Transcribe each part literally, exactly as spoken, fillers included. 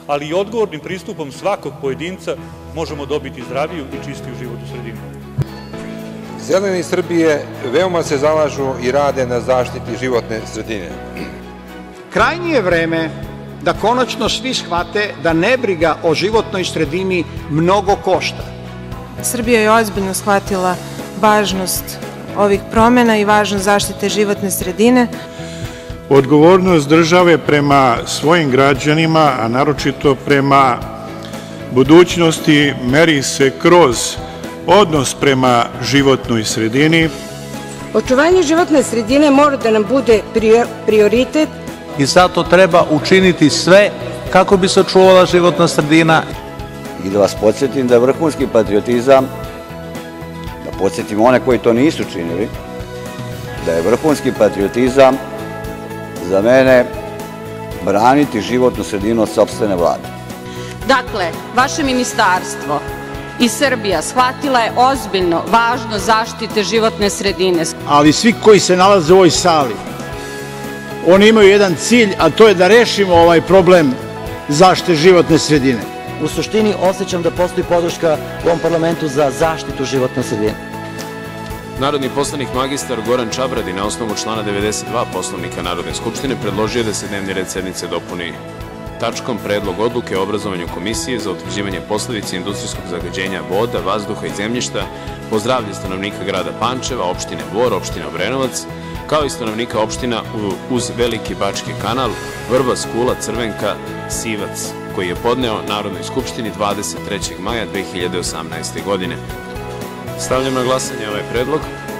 ali i odgovornim pristupom svakog pojedinca možemo dobiti zdraviju i čistiju životnu sredinu. Zeleni Srbije veoma se zalažu i rade na zaštiti životne sredine. Krajnje je vreme da konačno svi shvate da nebriga o životnoj sredini mnogo košta. Srbija je ozbiljno shvatila važnost ovih promjena i važnost zaštite životne sredine. Odgovornost države prema svojim građanima, a naročito prema budućnosti, meri se kroz odnos prema životnoj sredini. Očuvanje životne sredine mora da nam bude prioritet. I zato treba učiniti sve kako bi se očuvala životna sredina. I da vas podsjetim da je vrhunski patriotizam, da podsjetim one koji to nisu činili, da je vrhunski patriotizam za mene braniti životnu sredinu od sopstvene vlade. Dakle, vaše ministarstvo i Srbija shvatila je ozbiljno važnost zaštite životne sredine. Ali svi koji se nalaze u ovoj sali, oni imaju jedan cilj, a to je da rešimo ovaj problem zaštite životne sredine. U suštini osjećam da postoji podrška u ovom parlamentu za zaštitu životne sredine. Narodni poslanik magistar Goran Čabradi na osnovu člana devedeset dva Poslovnika Narodne skupštine predložio da se dnevni red sednice dopuni tačkom Predlog odluke o obrazovanju Komisije za utvrđivanje posledica industrijskog zagađenja voda, vazduha i zemljišta po zdravlje stanovnika grada Pančeva, opštine Bor, opštine Obrenovac, kao i stanovnika opština uz Veliki Bački kanal, Vrbas, Kula, Crvenka, Sivac, koji je podneo Narodnoj skupštini dvadeset trećeg maja dve hiljade osamnaeste. godine. Stavljam na glasanje ovaj predlog.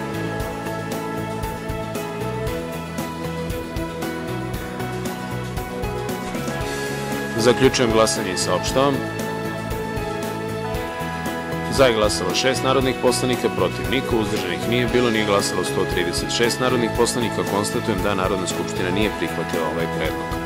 Zaključujem glasanje i saopštavam. Za je glasalo šest narodnih poslanika, protiv niko, uzdržanih nije bilo, nije glasalo sto trideset šest narodnih poslanika. Konstatujem da Narodna skupština nije prihvatila ovaj predlog.